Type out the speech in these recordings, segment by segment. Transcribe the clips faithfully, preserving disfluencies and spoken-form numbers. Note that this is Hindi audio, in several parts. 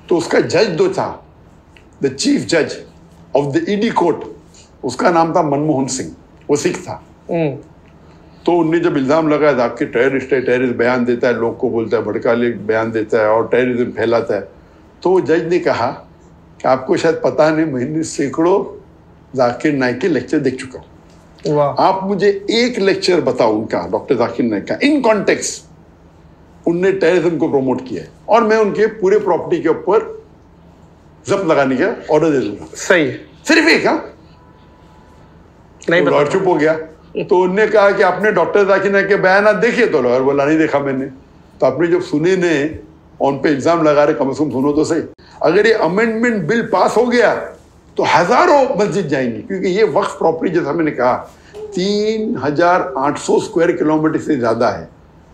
तो उसका जज जो था, द चीफ जज ऑफ द ईडी कोर्ट, उसका नाम था मनमोहन सिंह, वो सिख था। तो उनने जब इल्जाम लगाया था आपके टेररिस्ट है, टेररिस्ट बयान देता है, लोग को बोलता है, भड़काले बयान देता है और टेररिज्म फैलाता है, तो वो जज ने कहा कि आपको शायद पता नहीं, मैंने सैकड़ों जाकिर नाइक के लेक्चर देख चुका हूँ, आप मुझे एक लेक्चर बताओ उनका, डॉक्टर जाकिर नाइक का, इन कॉन्टेक्स्ट उनने टेररिज्म को प्रमोट किया है और मैं उनके पूरे प्रॉपर्टी के ऊपर जब्त लगाने का ऑर्डर दे दूंगा। सही है, सिर्फ एक। हाँ, नहीं, लॉयर चुप हो गया। तो उनने कहा कि आपने डॉक्टर जाकिर नाइक के बयान देखिए, तो लॉयर बोला नहीं देखा मैंने। तो आपने जब सुने ने उन पे इल्जाम लगा रहे, कम से कम सुनो तो सही। अगर ये अमेंडमेंट बिल पास हो गया तो हजारों मस्जिद जाएंगी, क्योंकि ये वक्फ प्रॉपर्टी जैसा मैंने कहा तीन हजार आठ सौ स्क्वायर किलोमीटर से ज्यादा है।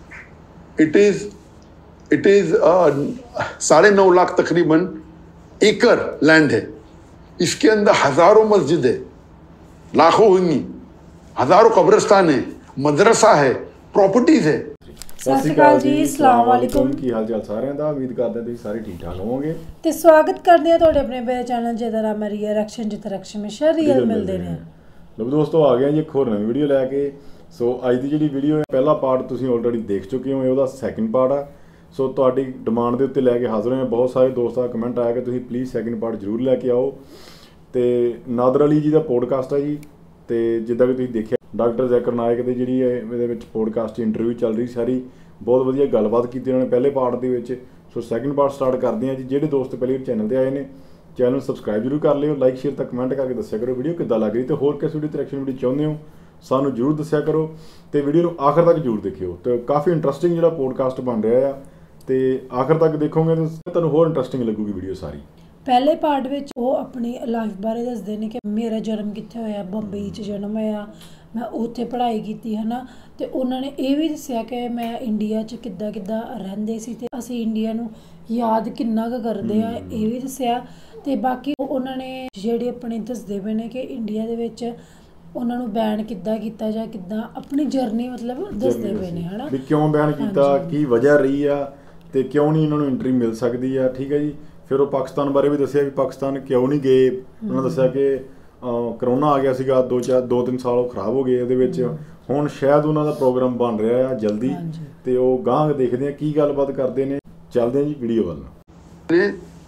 इट इज इट इज साढ़े नौ लाख तकरीबन एकड़ लैंड है। इसके अंदर हजारों मस्जिद है, लाखों होंगी, हजारों कब्रिस्तान है, मदरसा है, प्रॉपर्टीज है। ਸਤਿ ਸ਼੍ਰੀ ਅਕਾਲ ਜੀ, अस्सलाम वालेकुम। ਕੀ ਹਾਲ ਚਾਲ ਸਾਰਿਆਂ ਦਾ? ਉਮੀਦ ਕਰਦੇ ਹਾਂ ਤੁਸੀਂ ਸਾਰੇ ਠੀਕ ਠਾਕ ਹੋਵੋਗੇ ਤੇ ਸਵਾਗਤ ਕਰਦੇ ਹਾਂ ਤੁਹਾਡੇ ਆਪਣੇ ਮੇਰੇ ਚੈਨਲ ਜਿਹਦਾ ਨਾਮ ਹੈ ਰੀਅਲ ਐਕਸ਼ਨ, ਜਿੱਥੇ ਐਕਸ਼ਨ ਹਮੇਸ਼ਾ ਰੀਅਲ ਮਿਲਦੇ ਨੇ। ਲੋ ਦੋਸਤੋ, ਆ ਗਏ ਜੀ ਇੱਕ ਹੋਰ ਨਵੀਂ ਵੀਡੀਓ ਲੈ ਕੇ। ਸੋ ਅੱਜ ਦੀ ਜਿਹੜੀ ਵੀਡੀਓ ਹੈ, ਪਹਿਲਾ ਪਾਰਟ ਤੁਸੀਂ ਆਲਰੇਡੀ ਦੇਖ ਚੁੱਕੇ ਹੋ, ਉਹਦਾ ਸੈਕਿੰਡ ਪਾਰਟ ਆ। ਸੋ ਤੁਹਾਡੀ ਡਿਮਾਂਡ ਦੇ ਉੱਤੇ ਲੈ ਕੇ ਹਾਜ਼ਰ ਹੋਏ। ਬਹੁਤ ਸਾਰੇ ਦੋਸਤਾਂ ਦਾ ਕਮੈਂਟ ਆਇਆ ਕਿ ਤੁਸੀਂ ਪਲੀਜ਼ ਸੈਕਿੰਡ ਪਾਰਟ ਜ਼ਰੂਰ ਲੈ ਕੇ ਆਓ। ਤੇ ਨਾਦਰ ਅਲੀ ਜੀ ਦਾ ਪੋਡਕਾਸਟ ਹੈ ਜੀ, ਤੇ ਜਿੱਦਾਂ ਕਿ ਤੁਸੀਂ ਦੇਖਿਆ ਡਾਕਟਰ ਜ਼ਾਕਿਰ ਨਾਇਕ ਦੀ ਜਿਹੜੀ ਇਹਦੇ ਵਿੱਚ ਪੋਡਕਾਸਟ ਇੰਟਰਵਿਊ ਚੱਲ ਰਹੀ ਸਾਰੀ, ਬਹੁਤ ਵਧੀਆ ਗੱਲਬਾਤ ਕੀਤੀ ਉਹਨਾਂ ਨੇ ਪਹਿਲੇ ਪਾਰਟ ਦੇ ਵਿੱਚ। ਸੋ ਸੈਕਿੰਡ ਪਾਰਟ ਸਟਾਰਟ ਕਰਦੇ ਹਾਂ ਜੀ। ਜਿਹੜੇ ਦੋਸਤ ਪਹਿਲੇ ਚੈਨਲ ਤੇ ਆਏ ਨੇ, ਚੈਨਲ ਨੂੰ ਸਬਸਕ੍ਰਾਈਬ ਜ਼ਰੂਰ ਕਰ ਲਿਓ, ਲਾਈਕ ਸ਼ੇਅਰ ਤਾਂ ਕਮੈਂਟ ਕਰਕੇ ਦੱਸਿਆ ਕਰੋ ਵੀਡੀਓ ਕਿੱਦਾਂ ਲੱਗ ਰਹੀ, ਤੇ ਹੋਰ ਕਿਸ ਵੀਡੀਓ ਤੇ ਰਿਐਕਸ਼ਨ ਵੀਡੀਓ ਚਾਹੁੰਦੇ ਹੋ ਸਾਨੂੰ ਜ਼ਰੂਰ ਦੱਸਿਆ ਕਰੋ, ਤੇ ਵੀਡੀਓ ਨੂੰ ਆਖਰ ਤੱਕ ਜ਼ਰੂਰ ਦੇਖਿਓ। ਤੇ ਕਾਫੀ ਇੰਟਰਸਟਿੰਗ ਜਿਹੜਾ ਪੋਡਕਾਸਟ ਬਣ ਰਿਹਾ ਆ, ਤੇ ਆਖਰ ਤੱਕ ਦੇਖੋਗੇ ਤਾਂ ਤੁਹਾਨੂੰ ਹੋਰ ਇੰਟਰਸਟਿੰਗ ਲੱਗੂਗੀ ਵੀਡੀਓ ਸਾਰੀ। ਪਹਿਲੇ ਪਾਰਟ ਵਿੱਚ ਉਹ ਆਪਣੀ ਲਾਈਫ ਬਾਰੇ ਦੱਸਦੇ ਨੇ ਕਿ ਮੇਰਾ ਜਨਮ ਕਿੱਥੇ ਹੋਇਆ, ਬੰਬਈ 'ਚ ਜਨਮ ਹੋਇਆ, ਮੈਂ ਉੱਥੇ ਪੜ੍ਹਾਈ ਕੀਤੀ ਹੈ ਨਾ। ਅਤੇ ਉਹਨਾਂ ਨੇ ਇਹ ਵੀ ਦੱਸਿਆ ਕਿ ਮੈਂ ਇੰਡੀਆ 'ਚ ਕਿੱਦਾਂ ਕਿੱਦਾਂ ਰਹਿੰਦੇ ਸੀ ਅਤੇ ਅਸੀਂ ਇੰਡੀਆ ਨੂੰ ਯਾਦ ਕਿੰਨਾ ਕੁ ਕਰਦੇ ਆ, ਇਹ ਵੀ ਦੱਸਿਆ। ਅਤੇ ਬਾਕੀ ਉਹਨਾਂ ਨੇ ਜਿਹੜੇ ਆਪਣੇ ਦੱਸਦੇ ਪਏ ਨੇ ਕਿ ਇੰਡੀਆ ਦੇ ਵਿੱਚ ਉਹਨਾਂ ਨੂੰ ਬੈਨ ਕਿੱਦਾਂ ਕੀਤਾ ਜਾਂ ਕਿੱਦਾਂ ਆਪਣੀ ਜਰਨੀ ਮਤਲਬ ਦੱਸਦੇ ਪਏ ਨੇ, ਹੈ ਨਾ, ਵੀ ਕਿਉਂ ਬੈਨ ਕੀਤਾ, ਕੀ ਵਜ੍ਹਾ ਰਹੀ ਆ, ਅਤੇ ਕਿਉਂ ਨਹੀਂ ਇਹਨਾਂ ਨੂੰ ਐਂਟਰੀ ਮਿਲ ਸਕਦੀ ਆ। ਠੀਕ ਹੈ ਜੀ। ਫਿਰ ਉਹ ਪਾਕਿਸਤਾਨ ਬਾਰੇ ਵੀ ਦੱਸਿਆ ਵੀ ਪਾਕਿਸਤਾਨ ਕਿਉਂ ਨਹੀਂ ਗਏ। ਉਹਨਾਂ ਦੱਸਿਆ ਕਿ ਕਰੋਨਾ ਆ ਗਿਆ ਸੀਗਾ, ਦੋ ਚਾਰ ਦੋ ਤਿੰਨ ਸਾਲ ਉਹ ਖਰਾਬ ਹੋ ਗਏ ਉਹਦੇ ਵਿੱਚ। ਹੁਣ ਸ਼ਾਇਦ ਉਹਨਾਂ ਦਾ ਪ੍ਰੋਗਰਾਮ ਬਣ ਰਿਹਾ ਆ ਜਲਦੀ, ਤੇ ਉਹ ਗਾਂਹ ਦੇਖਦੇ ਆ ਕੀ ਗੱਲਬਾਤ ਕਰਦੇ ਨੇ। ਚੱਲਦੇ ਆ ਜੀ ਵੀਡੀਓ ਵੱਲ।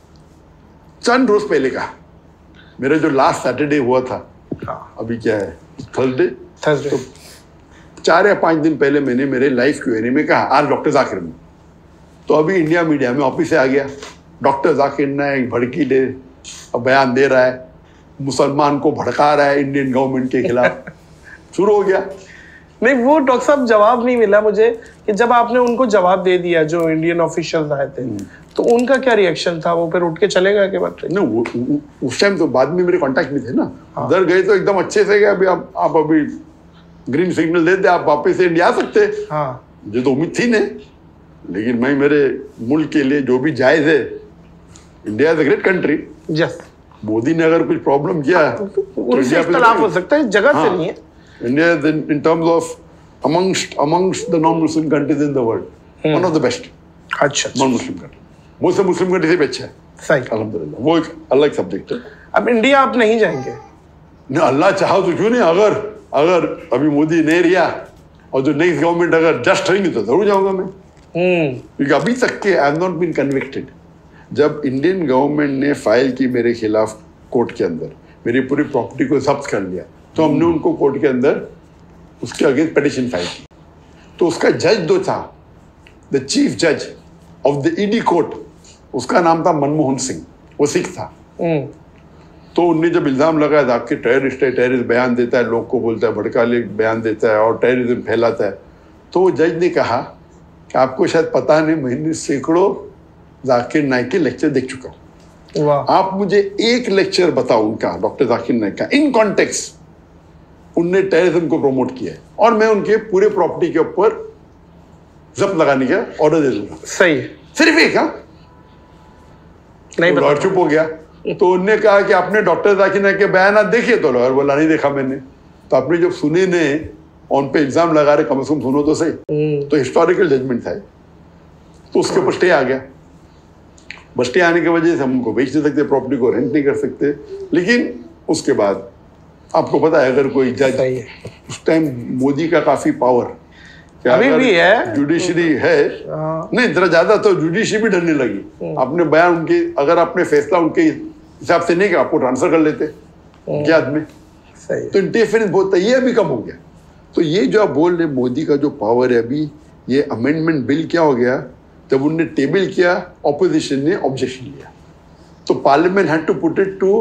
चंद रोज पहले का मेरा जो लास्ट सैटरडे हुआ था, अभी क्या है थर्सडे, थर्सडे तो चार या पांच दिन पहले मैंने मेरे लाइव क्यूएनए में कहा आज डॉक्टर जाकिर में। तो अभी इंडिया मीडिया में ऑफिस से आ गया, डॉक्टर जाकिर नाइक भड़कीले बयान दे रहा है, मुसलमान को भड़का रहा है इंडियन गवर्नमेंट के खिलाफ। शुरू हो गया। नहीं, वो डॉक्टर साहब जवाब नहीं मिला मुझे कि जब आपने उनको जवाब दे दिया जो इंडियन ऑफिशियल आए थे, तो उनका क्या रिएक्शन था? वो फिर उठ के चले गए के बाद? नहीं, वो, वो, उस टाइम तो बाद में मेरे कांटेक्ट में थे ना। हाँ। उधर गए तो एकदम अच्छे से गए, अभी आप, आप अभी ग्रीन सिग्नल दे दे, आप वापस इंडिया आ सकते। हाँ, मुझे तो उम्मीद थी नहीं, लेकिन मैं मेरे मुल्क के लिए जो भी जायज है, India is a great country. Yes, Modi ने अगर कुछ प्रॉब्लम किया है तो उनसे इख्तिलाफ हो सकता है, जगह से नहीं है। India is in, in terms of amongst amongst the non-Muslim countries in the world, hmm. one of the best. अच्छा, non-Muslim country, most of Muslim countries से भी अच्छा है। सही, अल्हम्दुलिल्लाह। वो एक अलग सब्जेक्ट है। अब इंडिया आप नहीं जाएंगे? नहीं, अल्लाह चाहो तो क्यों नहीं। अगर अगर अभी मोदी नहीं रिया और जो नेक्स्ट गवर्नमेंट अगर जस्ट रहेंगी तो जरूर जाऊंगा मैं। क्योंकि अभी तक के I have not been convicted. जब इंडियन गवर्नमेंट ने फाइल की मेरे खिलाफ कोर्ट के अंदर, मेरी पूरी प्रॉपर्टी को जब्त कर लिया, तो हमने उनको कोर्ट के अंदर उसके अगेंस्ट पिटीशन फाइल की। तो उसका जज जो था, द चीफ जज ऑफ द ईडी कोर्ट, उसका नाम था मनमोहन सिंह, वो सिख था। तो उनने जब इल्जाम लगाया था आपके टेररिस्ट है, टेररिस्ट बयान देता है, लोग को बोलता है, भड़काले बयान देता है और टेररिज्म फैलाता है, तो वो जज ने कहा कि आपको शायद पता नहीं, मैंने सैकड़ों जाकिर नाइक के लेक्चर देख चुका हूँ, आप मुझे एक लेक्चर बताओ उनका, डॉक्टर जाकिर नाइक का, इन कॉन्टेक्स्ट उनने टेररिज्म को प्रमोट किया है और मैं उनके पूरे प्रॉपर्टी के ऊपर जब्त लगाने का ऑर्डर दे दूंगा। सही है, सिर्फ एक। हाँ, नहीं, तो लॉयर चुप हो गया। तो उनने कहा कि आपने डॉक्टर जाकिर नाइक के बयान देखिए, तो लॉयर बोला नहीं देखा मैंने। तो आपने जब सुने ने उन पे इल्जाम लगा रहे, कम से कम सुनो तो सही। तो हिस्टोरिकल जजमेंट था, तो उसके ऊपर स्टे आ गया। बस्ती आने की वजह से हम उनको बेच नहीं सकते, प्रॉपर्टी को रेंट नहीं कर सकते। लेकिन उसके बाद आपको पता है अगर कोई जज, उस टाइम मोदी का काफी पावर, अभी भी है, जुडिशरी है, नहीं जरा ज्यादा, तो जुडिशरी भी डरने लगी। आपने बयान उनके, अगर आपने फैसला उनके हिसाब से नहीं किया, आपको ट्रांसफर कर लेते उनके हाथ में। तो इंटरफेरेंस बहुत था, ये अभी कम हो गया। तो ये जो आप बोल रहे मोदी का जो पावर है अभी, ये अमेंडमेंट बिल क्या हो गया, जब उनने टेबल किया ऑपोजिशन ने ऑब्जेक्शन लिया, तो parliament had to put it to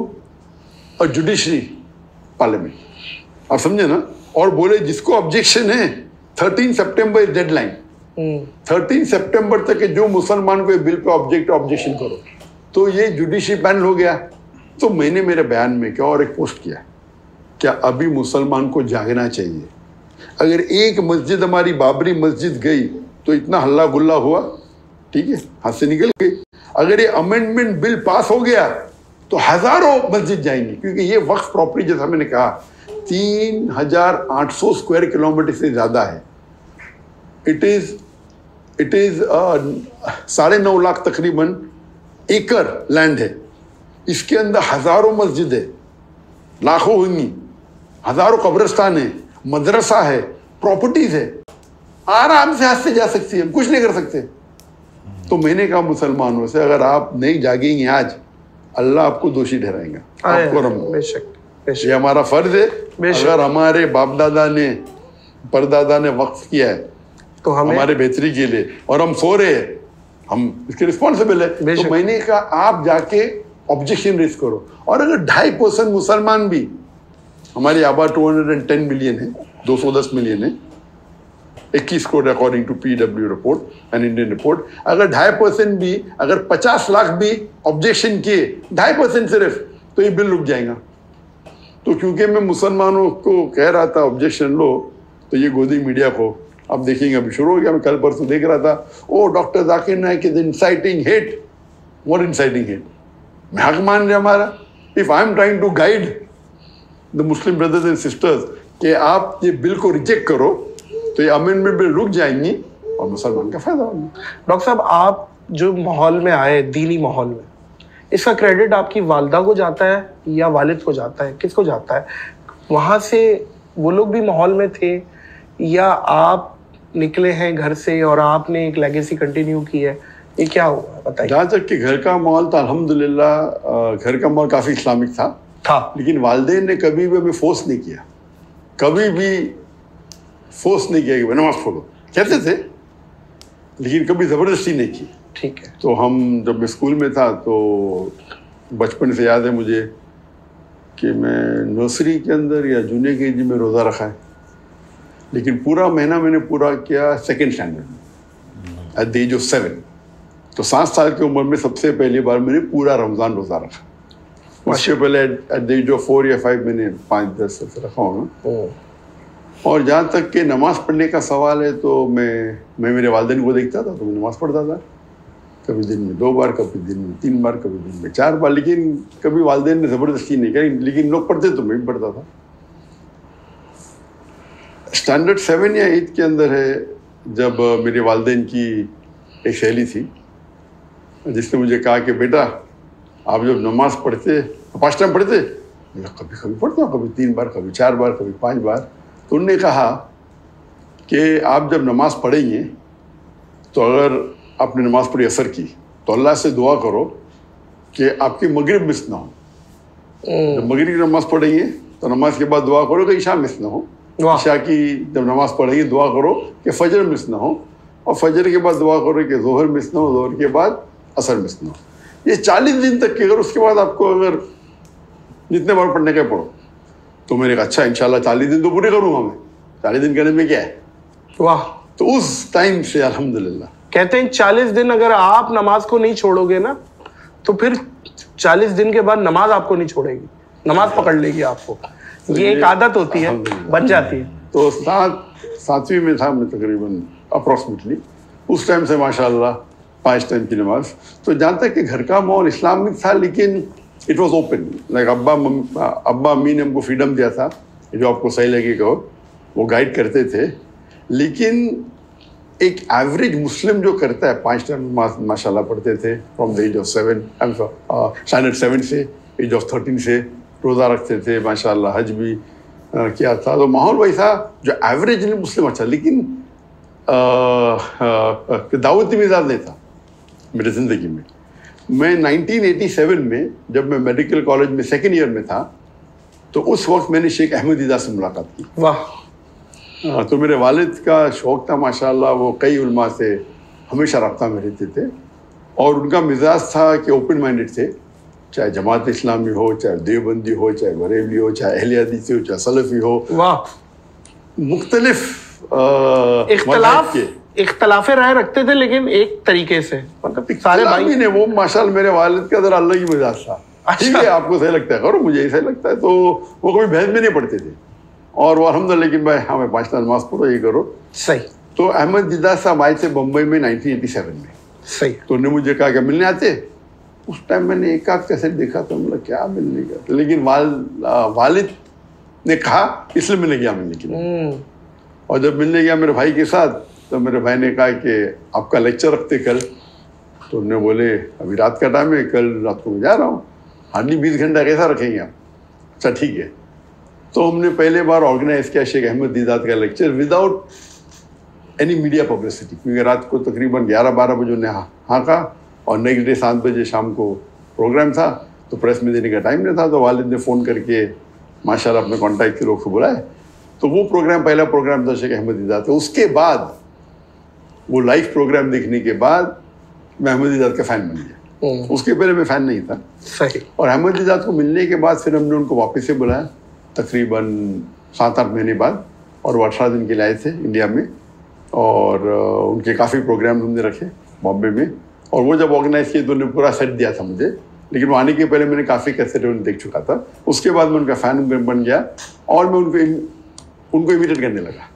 a judiciary parliament, आप समझे ना। और बोले जिसको ऑब्जेक्शन है थर्टीन सितंबर इज डेडलाइन, थर्टीन सितंबर तक जो मुसलमान को बिल पे ऑब्जेक्ट ऑब्जेक्शन करो। तो ये जुडिशरी पैनल हो गया। तो मैंने मेरे बयान में क्या और एक पोस्ट किया, क्या अभी मुसलमान को जागना चाहिए। अगर एक मस्जिद हमारी बाबरी मस्जिद गई तो इतना हल्ला गुल्ला हुआ, ठीक है, हाथ से निकल गई। अगर ये अमेंडमेंट बिल पास हो गया तो हजारों मस्जिद जाएंगी, क्योंकि ये वक्फ प्रॉपर्टी जैसा मैंने कहा तीन हजार आठ सौ स्क्वायर किलोमीटर से ज्यादा है। इट इज इट इज साढ़े नौ लाख तकरीबन एकड़ लैंड है। इसके अंदर हजारों मस्जिद है, लाखों होंगी, हजारों कब्रिस्तान है, मदरसा है, प्रॉपर्टीज है, आराम से हाथ से जा सकती है, कुछ नहीं कर सकते। तो मैंने कहा मुसलमानों से, अगर आप नहीं जागेंगे आज, अल्लाह आपको दोषी ठहराएगा, आपको रम बेशक ये हमारा फर्ज है। अगर हमारे बाप दादा ने परदादा ने वक्फ किया है तो हमें हमारे बेहतरी के लिए, और हम सो रहे हैं, हम इसके रिस्पॉन्सिबल है। तो मैंने कहा आप जाके ऑब्जेक्शन रेज करो। और अगर ढाई परसेंट मुसलमान भी, हमारी आबादी टू हंड्रेड टेन मिलियन है, दो सौ दस मिलियन है, इक्कीस crore according to PW report and Indian report, अगर ढाई परसेंट भी, अगर पचास लाख भी ऑब्जेक्शन किए, ढाई परसेंट सिर्फ, तो ये बिल रुक जाएगा। तो क्योंकि मैं मुसलमानों को कह रहा था ऑब्जेक्शन लो, तो ये गोदी मीडिया को अब देखेंगे, अभी शुरू हो गया। मैं कल परसों देख रहा था, oh doctor Zakir Naik is inciting hate, what inciting hate. मैं हक मान रहे हमारा, if I am trying to guide the Muslim brothers and sisters कि आप ये बिल को रिजेक्ट करो, तो ये अमेंडमेंट बिल रुक जाएंगी और मुसलमान का फायदा होगा। डॉक्टर साहब, आप जो माहौल में आए, दीनी माहौल में, इसका क्रेडिट आपकी वालदा को जाता है या वालिद को जाता है, किसको जाता है? वहाँ से वो लोग भी माहौल में थे या आप निकले हैं घर से और आपने एक लेगेसी कंटिन्यू की है, ये क्या हुआ बताइए। जहाँ तक कि घर का माहौल था, अल्हम्दुलिल्लाह घर का माहौल काफ़ी इस्लामिक था था लेकिन वालिदैन ने कभी भी हमें फोर्स नहीं किया, कभी भी फोर्स नहीं किया कि नमाज पढ़ो, कहते थे लेकिन कभी ज़बरदस्ती नहीं की। ठीक है। तो हम जब मैं स्कूल में था तो बचपन से याद है मुझे कि मैं नर्सरी के अंदर या जूनियर के जी में रोज़ा रखा है, लेकिन पूरा महीना मैंने पूरा किया सेकेंड स्टैंडर्ड में at the age of seven. तो सात साल की उम्र में सबसे पहली बार मैंने पूरा रमज़ान रोज़ा रखा। उससे पहले at the age of four या फाइव मैंने पाँच दस से रखा होगा। और जहाँ तक कि नमाज़ पढ़ने का सवाल है तो मैं मैं मेरे वालिदैन को देखता था तो मैं नमाज़ पढ़ता था, कभी दिन में दो बार, कभी दिन में तीन बार, कभी दिन में चार बार, लेकिन कभी वालिदैन ने ज़बरदस्ती नहीं करी, लेकिन लोग पढ़ते तो मैं भी पढ़ता था। स्टैंडर्ड सेवन या एट के अंदर है जब मेरे वालिदैन की एक सहेली थी जिसने मुझे कहा कि बेटा आप जब नमाज़ पढ़ते, पाँच टाइम पढ़ते, कभी कभी पढ़ता हूँ, कभी तीन बार, कभी चार बार, कभी पाँच बार। तो उन्होंने कहा कि आप जब नमाज़ पढ़ेंगे तो अगर आपने नमाज़ पढ़ी असर की तो अल्लाह से दुआ करो कि आपकी मगरिब मिस ना हो। जब मगरिब की नमाज़ पढ़ेंगे तो नमाज के बाद दुआ करो कि ईशा मिस ना हो। ईशा की जब नमाज़ पढ़ेंगे दुआ करो कि फजर मिस ना हो, और फजर के बाद दुआ करो कि जोहर मिस ना हो, जोहर के बाद असर मिस ना हो। ये चालीस दिन तक की, अगर उसके बाद आपको अगर जितने बार पढ़ने का पढ़ो। तो मैंने कहा अच्छा इंशाल्लाह चालीस दिन तो पूरे करूँगा मैं, चालीस दिन करने में क्या है। वाह। तो उस टाइम से अल्हम्दुलिल्लाह कहते हैं चालीस दिन अगर आप नमाज को नहीं छोड़ोगे ना तो फिर चालीस दिन के बाद नमाज आपको नहीं छोड़ेगी, नमाज पकड़ लेगी आपको। तो ये एक आदत होती है, बन जाती है। तो सात सातवीं में था मैं तकरीबन अप्रॉक्सीमेटली, उस टाइम से माशाल्लाह पाँच टाइम की नमाज। तो जहाँ तक कि घर का माहौल इस्लामिक था लेकिन इट वॉज ओपन, लाइक अब्बा अब्बा अम्मी ने हमको फ्रीडम दिया था, जो आपको सही लगेगा वो गाइड करते थे। लेकिन एक एवरेज मुस्लिम जो करता है, पाँच टाइम नमाज माशाल्लाह पढ़ते थे from the age of seven, standard seven से एज ऑफ थर्टीन से रोज़ा रखते थे माशाल्लाह, हज भी आ, किया था। तो माहौल वैसा जो एवरेज नहीं मुस्लिम अच्छा, लेकिन दावती मिजाज नहीं था मेरी ज़िंदगी में। मैं नाइनटीन एटी सेवन में जब मैं मेडिकल कॉलेज में सेकेंड ईयर में था, तो उस वक्त मैंने शेख अहमद दीदा से मुलाकात की। वाह। तो मेरे वालिद का शौक़ था माशाल्लाह, वो कई उलमा से हमेशा रब्ता में रहते थे और उनका मिजाज था कि ओपन माइंडेड थे, चाहे जमात इस्लामी हो, चाहे देवबंदी हो, चाहे बरेली हो, चाहे अहले हदीस हो, चाहे सलफ़ी हो। वाह। मुख्तलिफ इख्तलाफ इख्तलाफे राय रखते थे लेकिन एक तरीके से, मतलब सारे भाई ने वो माशाल्लाह मेरे वालिद का जरा अल्लाह की मिजाज था। ठीक है, आपको सही लगता है करो, मुझे ऐसा लगता है, तो वो कभी बहस में नहीं पढ़ते थे और वो अल्हम्दुलिल्लाह लेकिन भाई हमें पाँच नमाज पढ़ो, ये करो सही। तो अहमद दीदा साहब आए थे बम्बई में नाइनटीन एटी सेवन में। सही। तो उन्होंने मुझे कहा कि मिलने आते। उस टाइम मैंने एक आध कैसेट देखा तो मतलब क्या मिलने का, तो लेकिन वाल वालिद ने कहा इसलिए मैंने गया मिलने के लिए। और जब मिलने गया मेरे भाई के साथ, तो मेरे भाई ने कहा कि आपका लेक्चर रखते कल। तो उन्होंने बोले अभी रात का टाइम है, कल रात को मैं जा रहा हूँ, हार्डली बीस घंटा कैसा रखेंगे आप? अच्छा ठीक है। तो हमने पहले बार ऑर्गेनाइज किया शेख अहमद दीदात का lecture without any media publicity, क्योंकि रात को तकरीबन ग्यारह बारह बजे उन्हें हाँका और नेक्स्ट डे सात बजे शाम को प्रोग्राम था, तो प्रेस में देने का टाइम नहीं था। तो वालिद ने फ़ोन करके माशाल्लाह अपने कॉन्टैक्ट के लोग को बुलाए, तो वो प्रोग्राम पहला प्रोग्राम था शेख अहमद दीदात। उसके बाद वो लाइव प्रोग्राम देखने के बाद मैं अहमद दीदात का फ़ैन बन गया। उसके पहले मैं फ़ैन नहीं था। सही। और अहमद दीदात को मिलने के बाद फिर हमने उनको वापस से बुलाया तकरीबन सात आठ महीने बाद, और वो अठारह दिन के लिए आए थे इंडिया में, और उनके काफ़ी प्रोग्राम हमने रखे बॉम्बे में। और वो जब ऑर्गेनाइज किए तो उन्होंने पूरा सेट दिया था मुझे, लेकिन वो आने के पहले मैंने काफ़ी कैसेट उन्हें देख चुका था। उसके बाद मैं उनका फ़ैन बन गया और मैं उनको उनको इमिटेट करने लगा।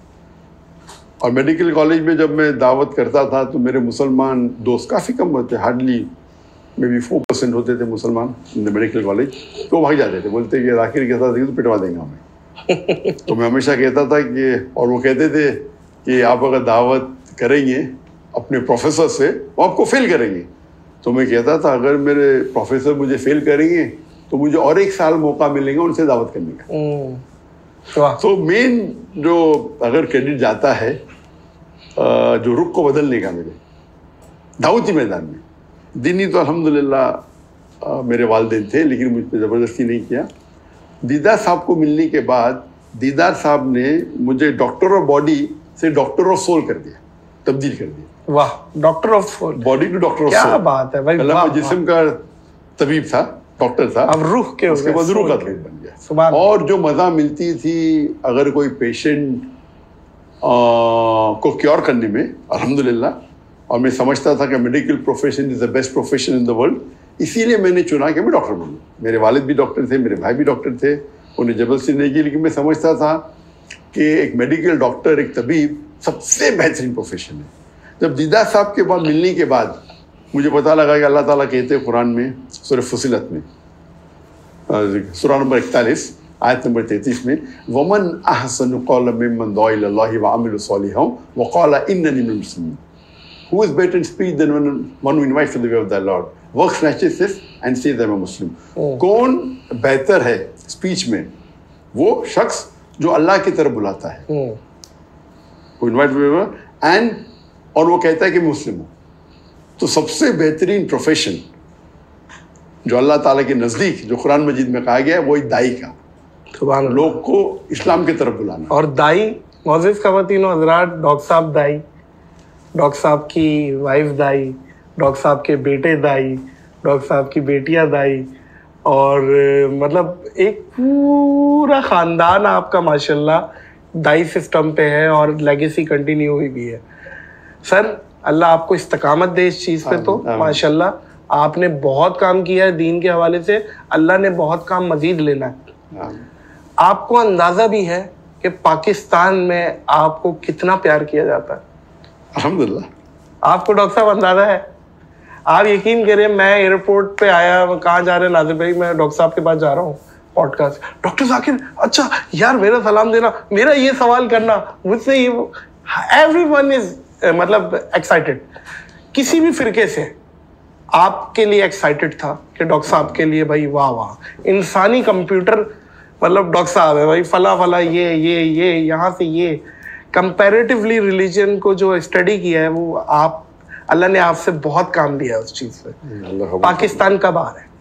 और मेडिकल कॉलेज में जब मैं दावत करता था तो मेरे मुसलमान दोस्त काफ़ी कम होते, hardly maybe four percent होते थे मुसलमान इन द मेडिकल कॉलेज। तो वो भाग जाते थे, बोलते कि आखिर के साथ तो पिटवा देंगे हमें। तो मैं हमेशा कहता था कि, और वो कहते थे कि आप अगर दावत करेंगे अपने प्रोफेसर से वो आपको फेल करेंगे। तो मैं कहता था अगर मेरे प्रोफेसर मुझे फेल करेंगे तो मुझे और एक साल मौका मिलेगा उनसे दावत करने का। तो मेन जो अगर क्रेडिट जाता है जो रुख को बदलने का मेरे दावती मैदान में, दीनी तो अल्हम्दुलिल्लाह मेरे वालिदैन थे, लेकिन मुझ पर ज़बरदस्ती नहीं किया। दीदार साहब को मिलने के बाद दीदार साहब ने मुझे डॉक्टर ऑफ बॉडी से डॉक्टर ऑफ सोल कर दिया, तब्दील कर दिया। वाह, doctor of soul, body to doctor of soul. क्या बात है भाई। पहला मैं जिस्म का तबीब था, डॉक्टर था, अब रूह के, उसके बाद रूह का तबीब बन गया। और जो मज़ा मिलती थी अगर कोई पेशेंट को क्योर करने में, अल्हम्दुलिल्लाह, और मैं समझता था कि medical profession is the best profession in the world, इसीलिए मैंने चुना कि मैं डॉक्टर बनूँ। मेरे वालिद भी डॉक्टर थे, मेरे भाई भी डॉक्टर थे, उन्हें जबरदस्ती नहीं की, लेकिन मैं समझता था कि एक मेडिकल डॉक्टर, एक तबीब सबसे बेहतरीन प्रोफेशन है। जब दीदार साहब के बाद मिलने के बाद मुझे पता लगा कि अल्लाह ताला कहते हैं कुरान में सूरह फुसिलत में सूरा नंबर इकतालीस आयत नंबर तैंतीस में, वमन अहसनु क़ौलन मिम्मन दुआ इलल्लाहि व अमिला सालिहान व क़ाला इन्ननी मिनल मुस्लिमीन। Who is better in speech than one, one who invites to the way of the Lord, works righteousness and says that I'm a Muslim? कौन बेहतर है स्पीच में? वो शख्स जो अल्लाह की तरफ बुलाता है, वो इन्वाइट एंड और वो कहता है कि मुस्लिम हूँ। तो सबसे बेहतरीन प्रोफेशन जो अल्लाह ताला के नज़दीक, जो कुरान मजीद में कहा गया है, वो एक दाई का, लोग को इस्लाम की तरफ बुलाना। और दाई मोअज़्ज़िज़ ख़वातीन व हज़रात, डॉक्टर साहब दाई, डॉक्टर साहब की वाइफ दाई, डॉक्टर साहब के बेटे दाई, डॉक्टर साहब की बेटियां दाई, और मतलब एक पूरा ख़ानदान आपका माशाल्लाह दाई सिस्टम पे है और लेगेसी कंटिन्यू हुई भी है। सर अल्लाह आपको इस्तकामत दे इस चीज़ पे। तो माशाल्लाह आपने बहुत काम किया है दीन के हवाले से, अल्लाह ने बहुत काम मज़ीद लेना है। आपको अंदाज़ा भी है कि पाकिस्तान में आपको कितना प्यार किया जाता है? अल्हम्दुलिल्लाह। आपको डॉक्टर साहब अंदाजा है? आप यकीन करें, मैं एयरपोर्ट पे आया, कहाँ जा रहे हैं नाज़िर भाई? मैं डॉक्टर साहब के पास जा रहा हूँ पॉडकास्ट। डॉक्टर जाकिर, अच्छा यार मेरा सलाम देना, मेरा ये सवाल करना, मुझसे ये, एवरीवन इज मतलब एक्साइटेड किसी भी फिरके से आपके लिए एक्साइटेड था कि डॉक्टर साहब के लिए भाई वाह वाह इंसानी कंप्यूटर मतलब डॉक्टर साहब है भाई फला फला ये ये ये यहाँ से ये कंपैरेटिवली रिलीजन को जो स्टडी किया है वो आप अल्लाह ने आपसे बहुत काम लिया है उस चीज पे। पाकिस्तान कब आ रहा है?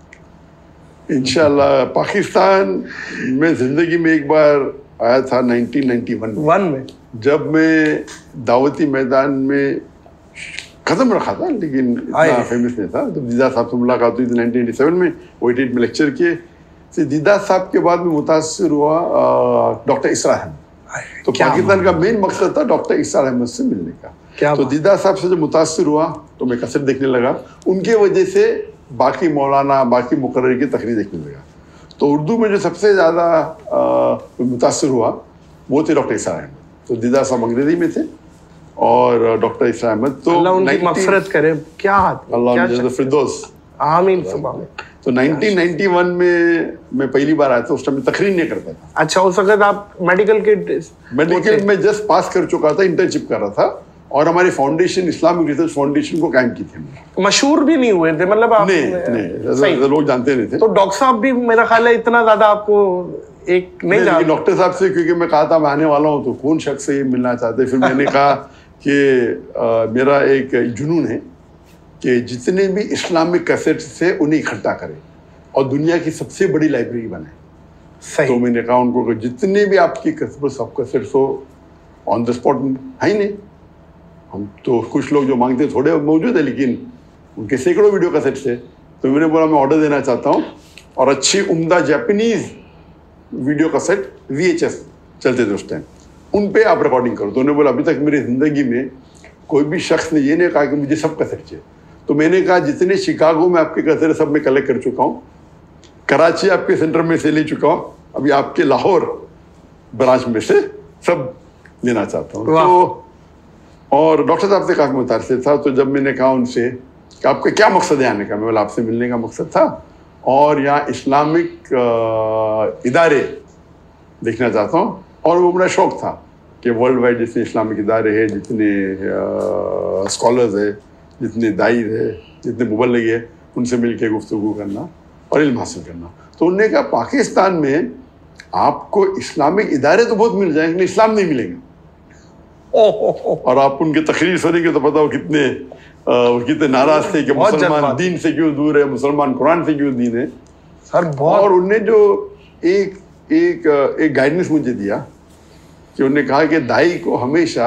इंशाल्लाह पाकिस्तान में जिंदगी में एक बार आया था नाइनटीन नाइंटी वन में, वन में जब मैं दावती मैदान में खत्म रखा था लेकिन इतना फेमस नहीं था। जब दीदा साहब से मुलाकात हुई थी नाइनटीन एटी सेवन में, ओ एटी एट में लेक्चर किए। फिर दीदा साहब के बाद में मुतासर हुआ डॉक्टर इसरा अहमद। तो पाकिस्तान का मेन मकसद था डॉक्टर इसरा अहमद से मिलने का। क्या तो दीदा साहब से जब मुतासर हुआ तो मैं कसर देखने लगा, उनके वजह से बाकी मौलाना बाकी मुकर्रर की तकरीर देखने लगा। तो उर्दू में जो सबसे ज़्यादा मुतासर हुआ वो थे डॉक्टर इसरा अहमद। तो दीदा साहब अंग्रेजी में थे और डॉक्टर इसरा अहमद तो अल्लाह उनकी मग़फ़िरत करे। क्या अल्लाह उनके फिरदौस आमीन सुभान। तो नाइनटीन नाइंटी वन में मैं पहली बार आया था, उस टाइम में तकरीर नहीं करता था। अच्छा उस वक्त आप मेडिकल के मेडिकल में जस्ट पास कर चुका था, इंटर्नशिप कर रहा था और हमारी फाउंडेशन इस्लामिक रिसर्च फाउंडेशन को कायम की थी। मशहूर भी नहीं हुए थे मतलब आप नहीं नहीं लोग जानते नहीं थे। तो डॉक्टर साहब भी मेरा ख्याल है इतना ज्यादा आपको एक नहीं जानते डॉक्टर साहब से, क्योंकि मैं कहा था मैं आने वाला हूँ तो कौन शख्स से मिलना चाहते। फिर मैंने कहा कि मेरा एक जुनून है कि जितने भी इस्लामिक कैसेट्स से उन्हें इकट्ठा करें और दुनिया की सबसे बड़ी लाइब्रेरी बनाए। सही। तो मैंने कहा उनको कि जितने भी आपकी सब कैसेट्स हो ऑन द स्पॉट है ही नहीं। हम तो कुछ लोग जो मांगते थोड़े मौजूद है लेकिन उनके सैकड़ों वीडियो कैसेट्स थे। तो मैंने बोला मैं ऑर्डर देना चाहता हूँ और अच्छी उम्दा Japanese video cassette V H S चलते थे उस टाइम, उन पे आप रिकॉर्डिंग करो। तो उन्होंने बोला अभी तक मेरी ज़िंदगी में कोई भी शख्स ने ये नहीं कहा कि मुझे सब कैसेट चाहिए। तो मैंने कहा जितने शिकागो में आपके कैसेट सब मैं कलेक्ट कर चुका हूँ, कराची आपके सेंटर में से ले चुका हूँ, अभी आपके लाहौर ब्रांच में से सब लेना चाहता हूँ। तो और डॉक्टर साहब से काफ़ी मुतासिर था। तो जब मैंने कहा उनसे कि आपका क्या मकसद है आने का, मैं बोला आपसे मिलने का मकसद था और यहाँ इस्लामिक इदारे देखना चाहता हूँ। और वो बड़ा शौक़ था कि वर्ल्ड वाइड जितने इस्लामिक इदारे हैं, जितने स्कॉलर्स है, जितने दाई है, जितने मुबल्लिग है, उनसे मिल के गुफ्तगू करना और इल्म हासिल करना। तो उन्होंने कहा पाकिस्तान में आपको इस्लामिक इदारे तो बहुत मिल जाएंगे, इस्लाम नहीं मिलेंगे। और आप उनके तकरीर सुनेंगे तो पता हो कितने कितने नाराज थे कि मुसलमान दीन से क्यों दूर है, मुसलमान कुरान से क्यों दीन है सर बहुत। और उनने जो एक एक एक गाइडेंस मुझे दिया कि उन्होंने कहा कि दाई को हमेशा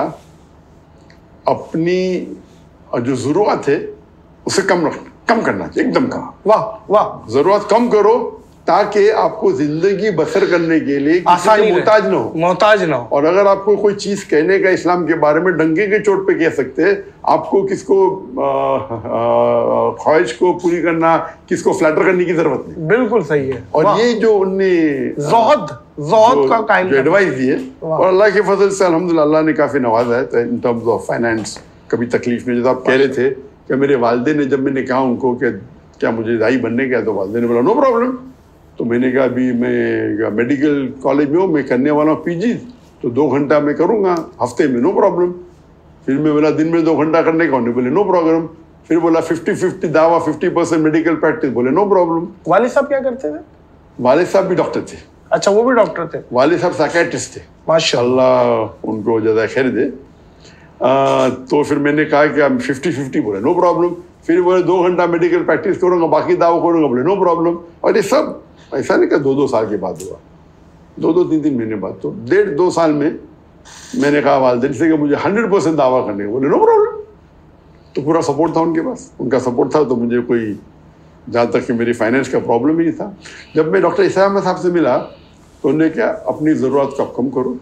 अपनी जो ज़रूरत है उसे कम रख कम करना चाहिए, एकदम कम। वाह वाह। ज़रूरत कम करो ताकि आपको जिंदगी बसर करने के लिए आसानी मोहताज ना हो मोहताज ना हो। और अगर आपको कोई चीज कहने का इस्लाम के बारे में डंके के चोट पे कह सकते हैं, आपको किसको ख्वाहिश को पूरी करना, किसको फ्लैटर करने की जरूरत नहीं। बिल्कुल सही है। और ये जो उनने ज़ोहद ज़ोहद का कायम जो एडवाइस दिए और अल्लाह के फजल से अल्हम्दुलिल्लाह अल्लाह ने काफी नवाजा है इन टर्म्स ऑफ फाइनेंस। कभी तकलीफ में, जो आप कह रहे थे कि मेरे वालिदैन ने, जब मैंने कहा उनको कि क्या मुझे दाई बनने का, तो वालिदैन ने बोला नो प्रॉब्लम। तो मैंने कहा अभी मैं मेडिकल कॉलेज में हूँ, मैं करने वाला हूँ पीजी, तो दो घंटा मैं करूँगा हफ्ते में, नो प्रॉब्लम। फिर मैं बोला दिन में दो घंटा करने का, उन्होंने बोले नो प्रॉब्लम। फिर बोला फिफ्टी फिफ्टी दावा, फिफ्टी परसेंट मेडिकल प्रैक्टिस, बोले नो प्रॉब्लम। वालिद साहब क्या करते थे? वालिद साहब भी डॉक्टर थे। अच्छा वो भी डॉक्टर थे? वालिद साहब साइकियाट्रिस्ट थे, माशाअल्लाह उनको ज़्यादा खैर दे। आ, तो फिर मैंने कहा कि हम फिफ्टी फिफ्टी, बोले नो प्रॉब्लम। फिर बोले दो घंटा मेडिकल प्रैक्टिस करूँगा, बाकी दावा करूँगा, बोले नो प्रॉब्लम। और ये सब ऐसा नहीं कि दो दो साल के बाद हुआ, दो दो तीन तीन महीने बाद। तो डेढ़ दो साल में मैंने कहा वालिदैन से कि मुझे हंड्रेड परसेंट दावा करने, बोले नो प्रॉब्लम। तो पूरा सपोर्ट था उनके पास, उनका सपोर्ट था। तो मुझे कोई जहाँ तक कि मेरी फाइनेंस का प्रॉब्लम ही नहीं था। जब मैं डॉक्टर इसरा अहमद साहब से मिला तो उन्होंने क्या, अपनी ज़रूरत को आप कम करो।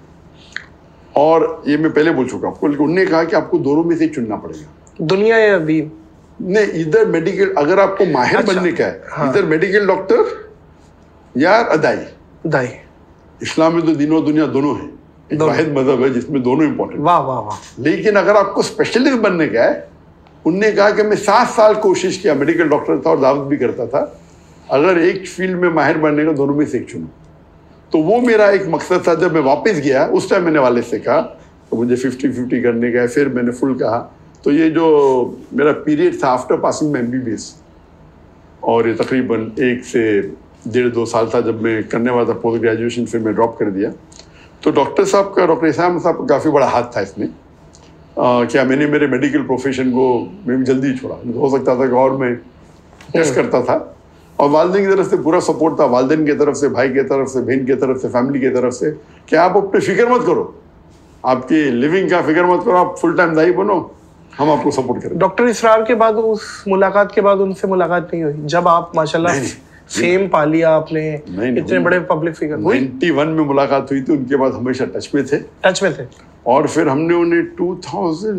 और ये मैं पहले बोल चुका आपको, लेकिन उन्होंने कहा कि आपको दोनों में से चुनना पड़ेगा, दुनिया या दीन। नहीं, इधर मेडिकल, अगर आपको माहिर अच्छा, बनने का है, हाँ। इधर मेडिकल डॉक्टर या अदाई। दाई इस्लाम में तो दीन और दुनिया दोनों है, एक वाहिद मजहब है जिसमें दोनों इंपॉर्टेंट। वाह वाह वाह। लेकिन अगर आपको स्पेशलिस्ट बनने का है, उनने कहा कि मैं सात साल कोशिश किया, मेडिकल डॉक्टर था और दावत भी करता था, अगर एक फील्ड में माहिर बनने का, दोनों में से एक चुनो। तो वो मेरा एक मकसद था। जब मैं वापस गया उस टाइम मैंने वाले से कहा तो मुझे फिफ्टी फिफ्टी करने का है, फिर मैंने फुल कहा। तो ये जो मेरा पीरियड था आफ्टर पासिंग में एम बी बी एस, और ये तकरीबन एक से डेढ़ दो साल था जब मैं करने वाला था पोस्ट ग्रेजुएशन, फिर मैं ड्रॉप कर दिया। तो डॉक्टर साहब का, डॉक्टर इसाम साहब का काफ़ी बड़ा हाथ था इसमें। आ, क्या मैंने मेरे मेडिकल प्रोफेशन को मैं भी जल्दी छोड़ा, हो सकता था कि और मैं टेस्ट करता था। और वालदेन की तरफ से पूरा सपोर्ट था, वालदेन की तरफ से, भाई की तरफ से, बहन की तरफ से, फैमिली की तरफ से, कि आप अपने फिक्र मत करो, आपकी लिविंग का फिक्र मत करो, आप फुल टाइम दाई बनो, हम आपको सपोर्ट करें। डॉक्टर इसरार के बाद, उस मुलाकात के बाद उनसे मुलाकात नहीं हुई जब आप माशाल्लाह फेम पा लिया आपने, इतने बड़े पब्लिक फिगर? इक्यानवे में मुलाकात हुई थी, उनके बाद हमेशा टच में थे टच में थे और फिर हमने उन्हें दो हज़ार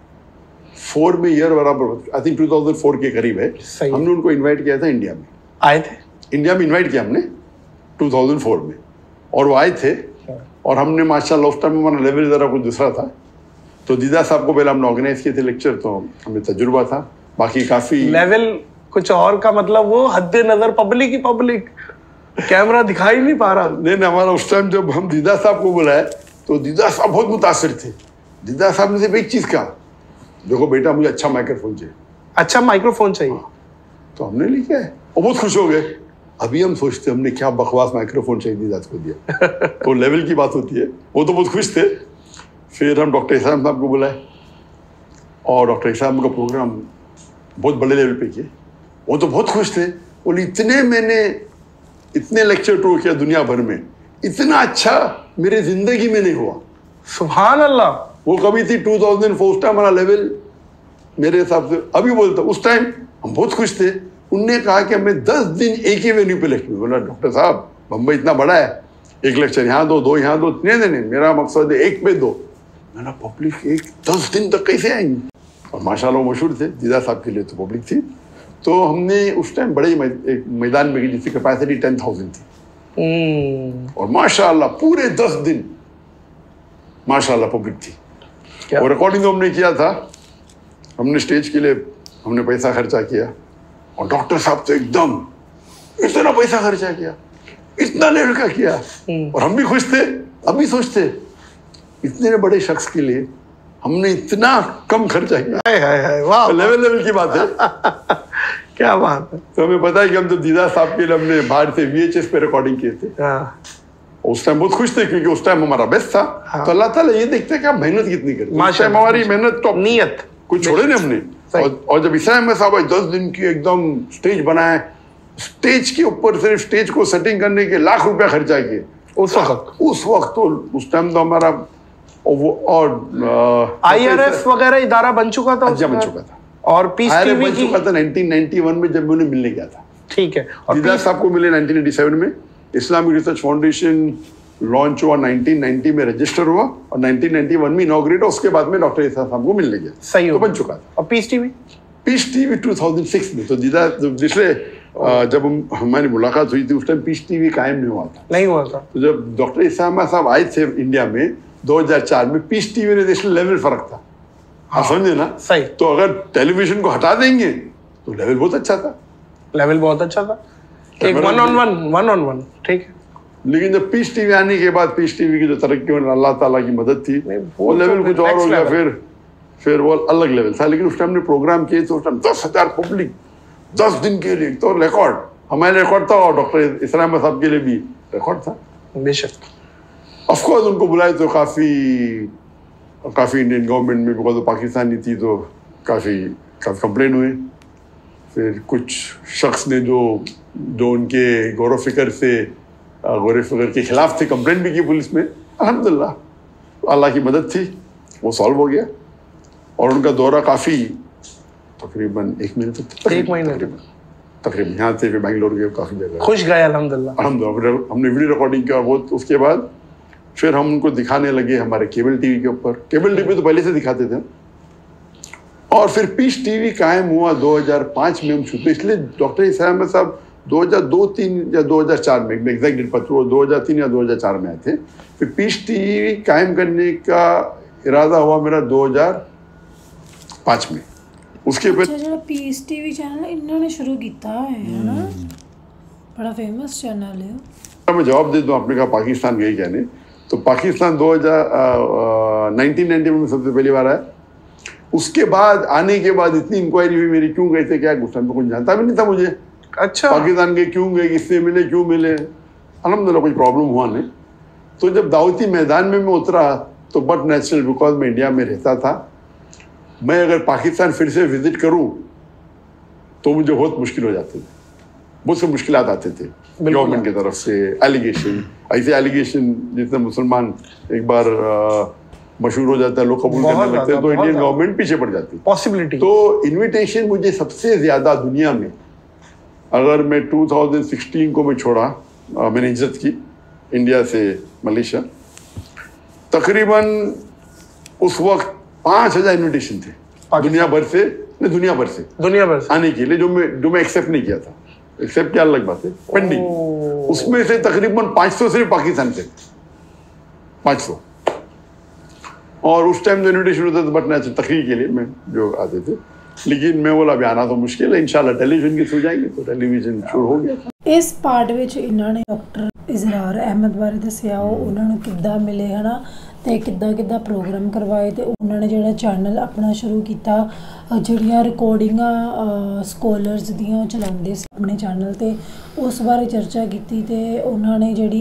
चार में ईयर बराबर, आई थिंक दो हज़ार चार के करीब है, हमने उनको इनवाइट किया था इंडिया में। आए थे इंडिया में इनवाइट किया हमने दो हज़ार चार में, और वो आए थे। और हमने माशाल्लाह उस टाइम में हमारा लेवल ज़रा कुछ दूसरा था, तो दीदा साहब को पहले हमने ऑर्गेनाइज किए थे लेक्चर, तो हमें तजुर्बा था। बाकी काफ़ी लेवल कुछ और का, मतलब वो हद्दे नजर पब्लिक ही पब्लिक, कैमरा दिखाई नहीं पा रहा। नहीं नहीं, हमारा उस टाइम जब हम दीदा साहब को बुलाए तो दीदा साहब बहुत मुतासिर थे। दीदा साहब ने सिर्फ एक चीज़ कहा, देखो बेटा मुझे अच्छा माइक्रोफोन चाहिए। अच्छा माइक्रोफोन चाहिए? हाँ। तो हमने लिखा है, वो बहुत खुश हो गए। अभी हम सोचते हमने क्या बकवास माइक्रोफोन चाहिए दीदा को दिया। तो लेवल की बात होती है, वो तो बहुत खुश थे। फिर हम डॉक्टर इसाम साहब को बुलाए और डॉक्टर इसाम का प्रोग्राम बहुत बड़े लेवल पे किए। वो तो बहुत खुश थे, बोले इतने मैंने इतने लेक्चर टूर किया दुनिया भर में, इतना अच्छा मेरे जिंदगी में नहीं हुआ। सुभान अल्लाह। वो कभी थी दो हज़ार चार, उस टाइम हमारा लेवल मेरे हिसाब से अभी बोलता, उस टाइम हम बहुत खुश थे। उनने कहा कि हमें दस दिन एक ही वेन्यू पे लेक्चर। बोला डॉक्टर साहब बम्बई इतना बड़ा है, एक लेक्चर यहाँ दो, दो यहाँ दो, इतने देने, मेरा मकसद है एक पे दो। मैंने पब्लिक एक दस दिन तक कैसे आएंगी? और माशाल्लाह मशहूर थे, दीदा साहब के लिए तो पब्लिक थी। तो हमने उस टाइम बड़े एक मैदान में की जिसकी कैपेसिटी टेन थाउजेंड थी, और माशाल्लाह पूरे दस दिन माशाल्लाह पब्लिक थी। और रिकॉर्डिंग तो हमने किया था, हमने स्टेज के लिए हमने पैसा खर्चा किया, और डॉक्टर साहब तो एकदम इतना पैसा खर्चा किया, इतना लेवल का किया, और हम भी खुश थे। अभी सोचते इतने बड़े शख्स के लिए हमने इतना कम खर्चा किया। हाय हाय हाय, वाह, लेवल लेवल की बात है। क्या बात है। तो हमें पता है कि हम तो दीदा साहब के लिए हमने बाहर से वी एच एस पे रिकॉर्डिंग किए थे। हाँ। उस टाइम बहुत खुश थे क्योंकि उस टाइम हमारा बेस्ट था। हाँ। तो अल्लाह ताला ये देखते हैं कि आप मेहनत कितनी करते हैं। उस टाइम हमारी मेहनत तो नियत कुछ छोड़े नहीं हमने। और, और जब इस्लाम में साहब दस दिन की एकदम स्टेज बनाए, स्टेज के ऊपर सिर्फ स्टेज को सेटिंग करने के लाख रुपया खर्चा किए उस वक्त। उस वक्त तो उस टाइम तो हमारा और आई आर एफ वगैरह इदारा बन चुका था, बन चुका था, और पीस टीवी बन चुका था नाइनटीन नाइंटी वन में जब मैं उन्हें मिलने गया था। ठीक है। और दीदा साहब को मिले नाइनटीन एटी सेवन में। इस्लामिक रिसर्च फाउंडेशन लॉन्च हुआ नाइनटीन नाइंटी में, रजिस्टर हुआ, और नाइनटीन नाइंटी वन में इनॉग्रेट हुआ। उसके बाद में डॉक्टर इसाम साहब को मिलने गया। सही तो बन चुका था। और peace TV peace TV two thousand six में। तो दीदा पिछले जब हम हमारी मुलाकात हुई थी उस टाइम पीस टीवी कायम नहीं हुआ था, नहीं हुआ था। तो जब डॉक्टर इसाम साहब आए थे इंडिया में दो हज़ार चार में, पीस टीवी ने नेशनल लेवल फर्क था। हाँ, समझे ना? सही। तो अगर टेलीविजन को हटा देंगे तो लेवल बहुत अच्छा था। लेवल बहुत अच्छा था, एक one on one one on one ठीक है। लेकिन जब पीस टीवी आने के बाद पीस टीवी की जो तरक्की में अल्लाह ताला की मदद थी, वो लेवल कुछ और हो गया। फिर फिर वो अलग लेवल था। लेकिन उस टाइम ने प्रोग्राम किए तो उस टाइम दस हजार पब्लिक दस दिन के लिए, तो रिकॉर्ड हमारे रिकॉर्ड था, और डॉक्टर इस्लाम साहब के लिए भी रिकॉर्ड था। बेशक। ऑफकोर्स उनको बुलाए तो काफ़ी काफ़ी इंडियन गवर्नमेंट में, बिकॉज पाकिस्तानी थी तो काफ़ी काफ़ी कंप्लेन हुए। फिर कुछ शख्स ने जो जो उनके गौर फिक्र से गौर फिक्र के खिलाफ थे, कंप्लेन भी की पुलिस में। अल्हम्दुलिल्लाह अल्लाह की मदद थी, वो सॉल्व हो गया। और उनका दौरा काफ़ी तकरीबन एक महीने तक एक महीने तकरीबन यहाँ से फिर बैंगलोर गए, काफ़ी जगह खुश गए अल्हम्दुलिल्लाह। अल्हम्दुलिल्लाह हमने वीडियो रिकॉर्डिंग किया। और वो उसके बाद फिर हम उनको दिखाने लगे हमारे केबल टीवी के ऊपर। केबल टीवी तो पहले से दिखाते थे। और फिर पीस टीवी कायम हुआ दो हज़ार पाँच में हम छूटे, इसलिए डॉक्टर इस्लाम साहब दो हज़ार दो तीन या दो हज़ार चार में, एग्जैक्ट डेट पता वो दो हज़ार तीन या दो हज़ार चार में आए थे। फिर पीस टीवी कायम करने का इरादा हुआ मेरा दो हज़ार पाँच में। उसके बाद जो पीस टीवी चैनल इन्होंने शुरू किया है ना, बड़ा फेमस चैनल है। मैं जवाब दे दूं, आपने कहा पाकिस्तान गई कहने, तो पाकिस्तान दो हज़ार नाइनटीन नाइंटी में सबसे पहली बार आया। उसके बाद आने के बाद इतनी इंक्वायरी हुई मेरी, क्यों गए थे क्या, उस टाइम पे कुछ जानता भी नहीं था मुझे। अच्छा, पाकिस्तान के क्यों गए, किससे मिले, क्यों मिले, अल्हम्दुलिल्लाह कोई प्रॉब्लम हुआ नहीं। तो जब दावती मैदान में मैं उतरा तो बट नेचुरल, बिकॉज मैं इंडिया में रहता था, मैं अगर पाकिस्तान फिर से विजिट करूं तो मुझे बहुत मुश्किल हो जाते थे, बहुत से मुश्किलात आते थे गवर्नमेंट की तरफ से, एलिगेशन, ऐसे एलिगेशन जिससे मुसलमान एक बार आ, मशहूर हो जाता है, लोग कबूल करने लगते हैं, तो इंडियन गवर्नमेंट पीछे पड़ जाती है पॉसिबिलिटी। तो इनविटेशन मुझे सबसे ज्यादा दुनिया में, अगर मैं दो हज़ार सोलह को मैं छोड़ा, आ, मैंने हिजरत की इंडिया से मलेशिया, तकरीबन उस वक्त पाँच हजार इन्विटेशन थे दुनिया भर से, नहीं दुनिया भर से दुनिया भर से आने के लिए, जो मैं जो मैं एक्सेप्ट नहीं किया था। एक्सेप्ट क्या अलग बात है, पेंडिंग। उसमें से तकरीबन पाँच सौ सिर्फ पाकिस्तान से, पाँच सौ। और उस टाइम जो इन्विटेशन होता था बटना तकरीर के लिए मैं जो आते थे, लेकिन मैं बोला अभी आना तो मुश्किल है, इंशाल्लाह टेलीविजन के थ्रू जाएंगे, तो टेलीविजन शुरू हो गया। ਇਸ ਪਾਰਟ ਵਿੱਚ ਇਹਨਾਂ ਨੇ ਡਾਕਟਰ ਇਜ਼ਰਾਰ ਅਹਿਮਦ ਬਾਰੇ ਦੱਸਿਆ, ਉਹ ਉਹਨਾਂ ਨੂੰ ਕਿੱਦਾਂ ਮਿਲੇ ਹਨਾ, ਤੇ ਕਿੱਦਾਂ ਕਿੱਦਾਂ ਪ੍ਰੋਗਰਾਮ ਕਰਵਾਏ, ਤੇ ਉਹਨਾਂ ਨੇ ਜਿਹੜਾ ਚੈਨਲ ਆਪਣਾ ਸ਼ੁਰੂ ਕੀਤਾ, ਅ, ਜਿਹੜੀਆਂ ਰਿਕਾਰਡਿੰਗਾਂ ਸਕੋਲਰਸ ਦੀਆਂ ਉਹ ਚਲਾਉਂਦੇ ਸੀ ਆਪਣੇ ਚੈਨਲ ਤੇ, ਉਸ ਬਾਰੇ ਚਰਚਾ ਕੀਤੀ, ਤੇ ਉਹਨਾਂ ਨੇ ਜਿਹੜੀ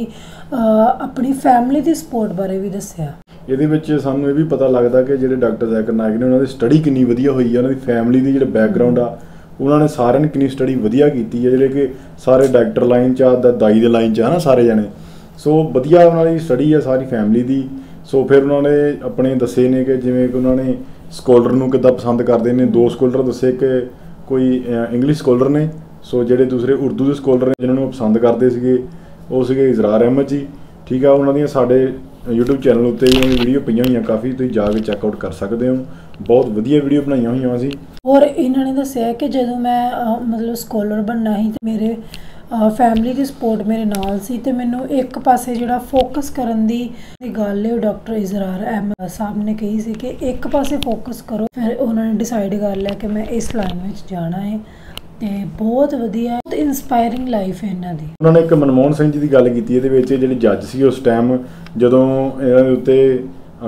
ਅ, ਆਪਣੀ ਫੈਮਿਲੀ ਦੀ ਸਪੋਰਟ ਬਾਰੇ ਵੀ ਦੱਸਿਆ। ਇਹਦੇ ਵਿੱਚ ਸਾਨੂੰ ਇਹ ਵੀ ਪਤਾ ਲੱਗਦਾ ਕਿ ਜਿਹੜੇ ਡਾਕਟਰ ਜ਼ਾਕਿਰ ਨਾਇਕ ਨੇ ਉਹਨਾਂ ਦੀ ਸਟੱਡੀ ਕਿੰਨੀ ਵਧੀਆ ਹੋਈ ਹੈ, ਉਹਨਾਂ ਦੀ ਫੈਮਿਲੀ ਦੀ ਜਿਹੜਾ ਬੈਕਗਰਾਊਂਡ ਆ, ਉਹਨਾਂ ਨੇ ਸਾਰਿਆਂ ਨੇ ਕਿੰਨੀ ਸਟੱਡੀ ਵਧੀਆ ਕੀਤੀ ਹੈ, ਜਿਹੜੇ ਕਿ ਸਾਰੇ ਡਾਕਟਰ ਲਾਈਨ 'ਚ ਆ, ਦਾਈ ਦੇ ਲਾਈਨ 'ਚ ਹੈ ਨਾ ਸਾਰੇ ਜਾਣੇ। ਸੋ ਵਧੀਆ ਉਹਨਾਂ ਦੀ ਸਟੱਡੀ ਹੈ ਸਾਰੀ ਫੈਮਿਲੀ ਦੀ। ਸੋ ਫਿਰ ਉਹਨਾਂ ਨੇ ਆਪਣੇ ਦੱਸੇ ਨੇ ਕਿ ਜਿਵੇਂ ਕਿ ਉਹਨਾਂ ਨੇ ਸਕੋਲਰ ਨੂੰ ਕਿੱਦਾਂ ਪਸੰਦ ਕਰਦੇ ਨੇ। ਦੋ ਸਕੋਲਰ ਦੱਸੇ ਕਿ ਕੋਈ ਇੰਗਲਿਸ਼ ਸਕੋਲਰ ਨੇ, ਸੋ ਜਿਹੜੇ ਦੂਸਰੇ ਉਰਦੂ ਦੇ ਸਕੋਲਰ ਨੇ ਜਿਨ੍ਹਾਂ ਨੂੰ ਉਹ ਪਸੰਦ ਕਰਦੇ ਸੀਗੇ ਉਹ ਸੀਗੇ ਇਜ਼ਰਾਰ ਅਹਿਮਦ ਜੀ। ਠੀਕ ਆ, ਉਹਨਾਂ ਦੀਆਂ ਸਾਡੇ YouTube ਚੈਨਲ ਉੱਤੇ ਵੀ ਉਹਨਾਂ ਦੀ ਵੀਡੀਓ ਪਈਆਂ ਹੋਈਆਂ ਕਾਫੀ, ਤੁਸੀਂ ਜਾ ਕੇ ਚੈੱਕਆਊਟ ਕਰ ਸਕਦੇ ਹੋ, ਬਹੁਤ ਵਧੀਆ ਵੀਡੀਓ ਬਣਾਈਆਂ ਹੋਈਆਂ ਸੀ। ਔਰ ਇਹਨਾਂ ਨੇ ਦੱਸਿਆ ਕਿ ਜਦੋਂ ਮੈਂ ਅ, ਮਤਲਬ ਸਕੋਲਰ ਬਣਨਾ ਸੀ ਤੇ ਮੇਰੇ ਫੈਮਿਲੀ ਦੀ ਸਪੋਰਟ ਮੇਰੇ ਨਾਲ ਸੀ, ਤੇ ਮੈਨੂੰ ਇੱਕ ਪਾਸੇ ਜਿਹੜਾ ਫੋਕਸ ਕਰਨ ਦੀ ਗੱਲ ਹੈ ਉਹ ਡਾਕਟਰ ਇਜ਼ਰਾਰ ਅਹਿਮਦ ਸਾਹਿਬ ਨੇ ਕਹੀ ਸੀ ਕਿ ਇੱਕ ਪਾਸੇ ਫੋਕਸ ਕਰੋ। ਫਿਰ ਉਹਨਾਂ ਨੇ ਡਿਸਾਈਡ ਕਰ ਲਿਆ ਕਿ ਮੈਂ ਇਸ ਲਾਈਨ ਵਿੱਚ ਜਾਣਾ ਹੈ, ਤੇ ਬਹੁਤ ਵਧੀਆ, ਬਹੁਤ ਇੰਸਪਾਇਰਿੰਗ ਲਾਈਫ ਹੈ ਇਹਨਾਂ ਦੀ। ਉਹਨਾਂ ਨੇ ਇੱਕ ਮਨਮੋਹਨ ਸਿੰਘ ਜੀ ਦੀ ਗੱਲ ਕੀਤੀ ਇਹਦੇ ਵਿੱਚ, ਜਿਹੜੇ ਜੱਜ ਸੀ ਉਸ ਟਾਈਮ ਜਦੋਂ ਇਹਨਾਂ ਦੇ ਉੱਤੇ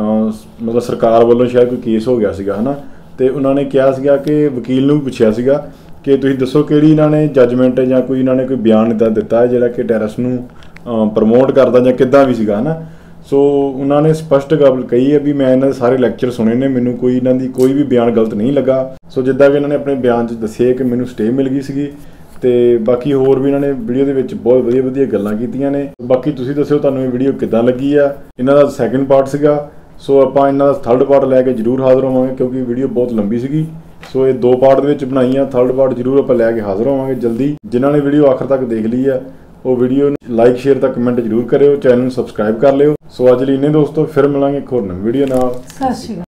ਮਤਲਬ ਸਰਕਾਰ ਵੱਲੋਂ ਸ਼ਾਇਦ ਕੋਈ ਕੇਸ ਹੋ ਗਿਆ ਸੀਗਾ ਹੈ ਨਾ, ਤੇ ਉਹਨਾਂ ਨੇ ਕਿਹਾ ਸੀਗਾ ਕਿ ਵਕੀਲ ਨੂੰ ਵੀ ਪੁੱਛਿਆ ਸੀਗਾ ਕਿ ਤੁਸੀਂ ਦੱਸੋ ਕਿਹੜੀ ਇਹਨਾਂ ਨੇ ਜੱਜਮੈਂਟ ਜਾਂ ਕੋਈ ਇਹਨਾਂ ਨੇ ਕੋਈ ਬਿਆਨ ਇੱਦਾਂ ਦਿੱਤਾ ਜਿਹੜਾ ਕਿ ਟੈਰਰਿਸਟ ਨੂੰ ਪ੍ਰਮੋਟ ਕਰਦਾ ਜਾਂ ਕਿੱਦਾਂ ਵੀ ਸੀਗਾ ਹੈ ਨਾ। ਸੋ ਉਹਨਾਂ ਨੇ ਸਪਸ਼ਟ ਗੱਲ ਕਹੀ ਹੈ ਵੀ ਮੈਂ ਇਹਨਾਂ ਦੇ ਸਾਰੇ ਲੈਕਚਰ ਸੁਣੇ ਨੇ, ਮੈਨੂੰ ਕੋਈ ਇਹਨਾਂ ਦੀ ਕੋਈ ਵੀ ਬਿਆਨ ਗਲਤ ਨਹੀਂ ਲੱਗਾ। ਸੋ ਜਿੱਦਾਂ ਕਿ ਇਹਨਾਂ ਨੇ ਆਪਣੇ ਬਿਆਨ 'ਚ ਦੱਸਿਆ ਕਿ ਮੈਨੂੰ ਸਟੇ ਮਿਲ ਗਈ ਸੀਗੀ, ਤੇ ਬਾਕੀ ਹੋਰ ਵੀ ਇਹਨਾਂ ਨੇ ਵੀਡੀਓ ਦੇ ਵਿੱਚ ਬਹੁਤ ਵਧੀਆ ਵਧੀਆ ਗੱਲਾਂ ਕੀਤੀਆਂ ਨੇ। ਬਾਕੀ ਤੁਸੀਂ ਦੱਸਿਓ ਤੁਹਾਨੂੰ ਇਹ ਵੀਡੀਓ ਕਿੱਦਾਂ ਲੱਗੀ ਆ। ਇਹਨਾਂ ਦਾ ਸੈਕਿੰਡ ਪਾਰਟ ਸੀਗਾ, ਸੋ ਆਪਾਂ ਇਹਨਾਂ ਦਾ ਥਰਡ ਪਾਰਟ ਲੈ ਕੇ ਜ਼ਰੂਰ ਹਾਜ਼ਰ ਹੋਵਾਂਗੇ ਕਿਉਂਕਿ ਵੀਡੀਓ ਬਹੁਤ ਲੰਬੀ ਸੀਗੀ। ਸੋ ਇਹ ਦੋ ਪਾਰਟ ਦੇ ਵਿੱਚ ਬਣਾਈ ਆ, ਥਰਡ ਪਾਰਟ ਜ਼ਰੂਰ ਆਪਾਂ ਲੈ ਕੇ ਹਾਜ਼ਰ ਹੋਵਾਂਗੇ ਜਲਦੀ। ਜਿਨ੍ਹਾਂ ਨੇ ਵੀਡੀਓ ਆਖਰ ਤੱਕ ਦੇਖ ਲਈ ਆ ਉਹ ਵੀਡੀਓ ਨੂੰ ਲਾਈਕ ਸ਼ੇਅਰ ਤਾਂ ਕਮੈਂਟ ਜ਼ਰੂਰ ਕਰਿਓ, ਚੈਨਲ ਨੂੰ ਸਬਸਕ੍ਰਾਈਬ ਕਰ ਲਿਓ। ਸੋ ਅੱਜ ਲਈ ਇੰਨੇ ਦੋਸਤੋ, ਫਿਰ ਮਿਲਾਂਗੇ ਇੱਕ ਹੋਰ ਨਵੀਂ ਵੀਡੀਓ ਨਾਲ। ਸਤਿ ਸ਼੍ਰੀ ਅਕਾਲ।